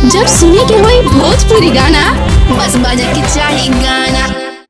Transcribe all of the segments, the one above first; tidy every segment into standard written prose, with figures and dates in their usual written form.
जब सुने के होई भोजपुरी गाना बस बजे के चाही गाना।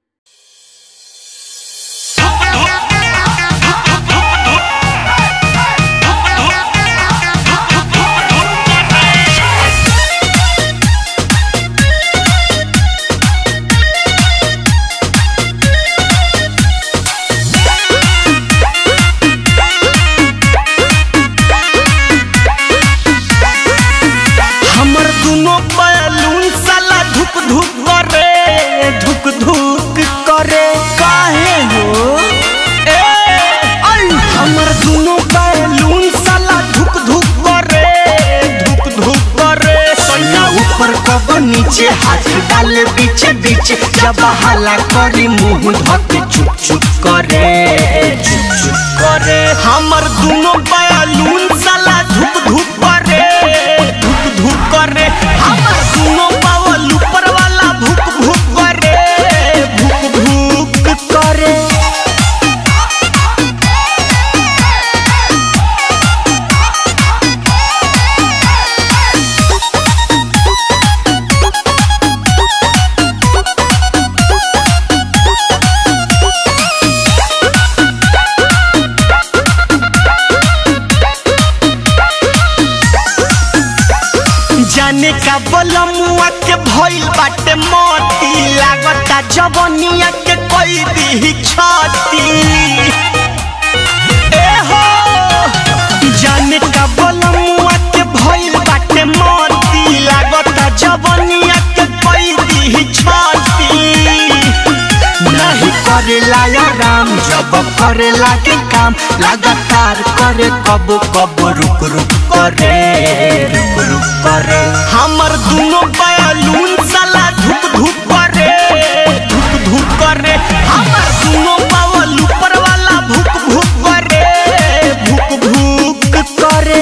नीचे हाथ डाले बीचे बीचे जब हला करी मुंह धके चुप चुप करे हमर दोनों बैलून साला धुक धुक करे हमर दोनों बावल ऊपर वाला भुक भुक करे जाने का बोलमुआ के भइल बाटे मोती लागता जवनिया के कोई दी छाती ए हो जाने का बोलमुआ के भइल बाटे मोती लागता जवनिया के कोई दी छाती नहीं करेला आराम जब करेला के काम लगातार करे कब कब रुक रुक करे हमर दोनों बैलून साला धुक धुक करे हमर दोनों बावल ऊपर वाला भुक भुक करे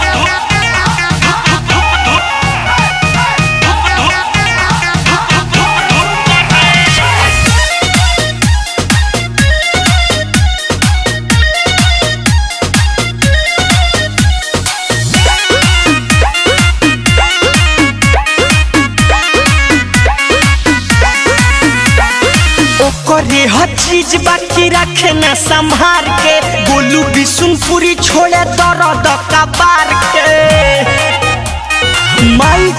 करे हर चीज बाकी रखे न संभार के गोलू बिशुनपुरी छोड़े दर्द कबार के माई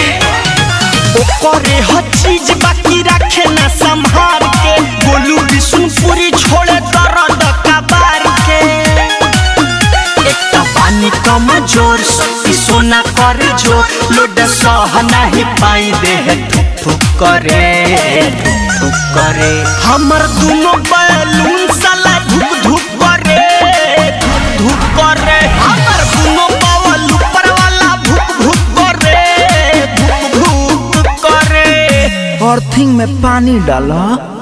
करे हर चीज बाकी रखे न संभार के गोलू बिशुनपुरी छोड़े दर्द कबार के एक पानी कम जोर शक्ति सोना करे जो लोड सह नहीं पाई दे ठुक करे हमर दोनों बैलून साला धुक करे हमर दोनों बावल ऊपर वाला भुक करे अर्थिंग में पानी डाला।